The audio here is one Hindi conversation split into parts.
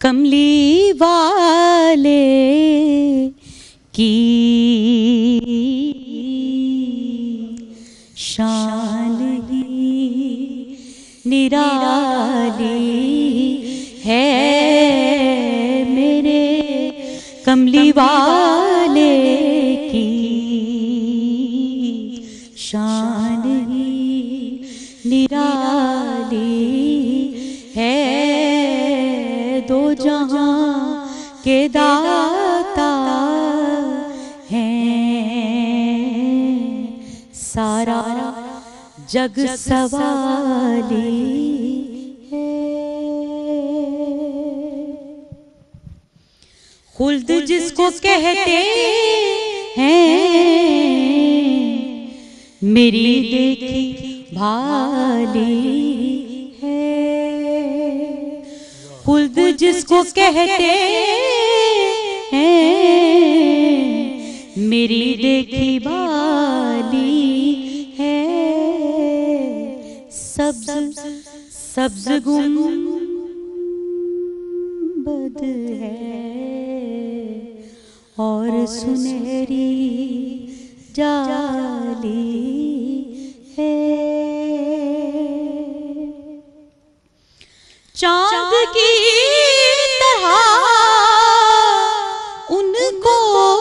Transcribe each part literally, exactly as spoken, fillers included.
कमली वाले की शान ही निराली है, मेरे कमली वाले की शान ही निराली है। दो जहां के दाता हैं, सारा जग सवाली है। खुल्द जिसको कहते हैं, मेरी देखी भाली है। खुल्द जिसको कहते हैं, मेरी देखी भाली है। सब्ज सब्ज गुंबद है और सुनहरी जाली है। चांद की तरह उनको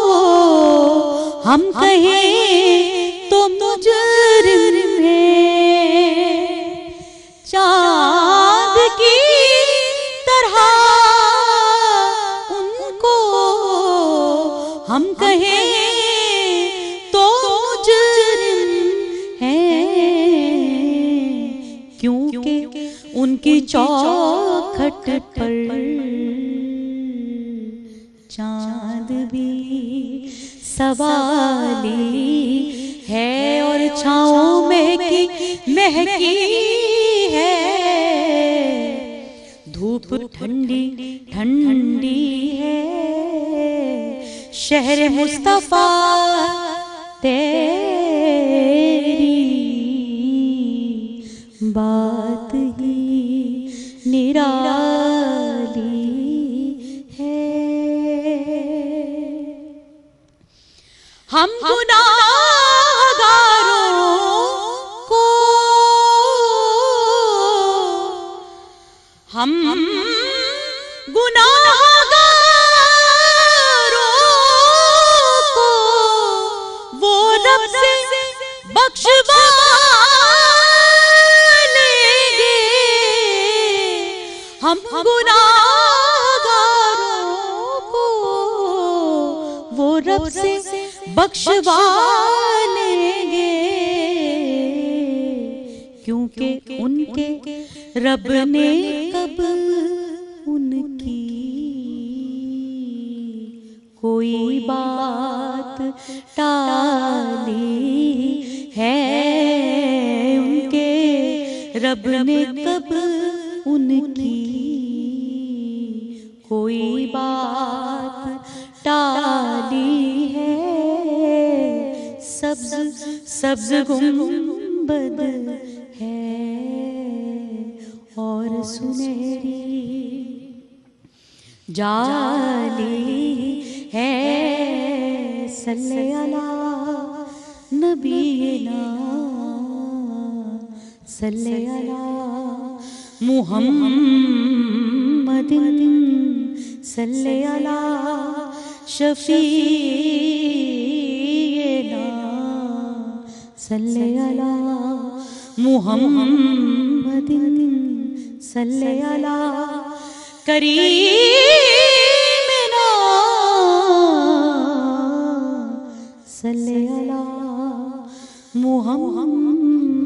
हम कहें तो मुजरिम है। चांद की तरह उनको हम कहें तो मुजरिम है, क्योंकि उनकी चौखट पर चांद भी सवाली है और छाँव में की महकी है। धूप ठंडी ठंडी है, शहर मुस्तफा तेरी बात ही निराली है। हम गुनाहगारों को हम गुनाहगारों को वो रब से बख्शवा हम गुनाहगारों को वो रब से बख्शवा लेंगे, क्योंकि उनके रब ने कब उनकी कोई बात टाली है। उनके रब ने कब उनकी कोई बात टाली है। सब्ज सब्ज गुंबद है और सुनहरी जाली है। सल्ले अला नबीना सल्ले अला मुहम्मदिन सल्ले अला शफीना सल्ले अला मुहम्मदिन सल्ले अला करीमना सल्ले अला मुहम्मद